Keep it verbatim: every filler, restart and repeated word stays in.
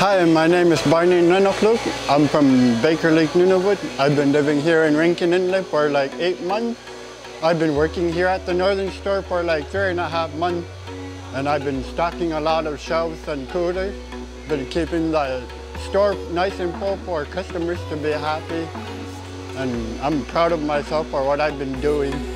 Hi, my name is Barney. I'm from Baker Lake, Nunavut. I've been living here in Rankin Inlet for like eight months. I've been working here at the northern store for like three and a half months. And I've been stocking a lot of shelves and coolers. Been keeping the store nice and full for customers to be happy. And I'm proud of myself for what I've been doing.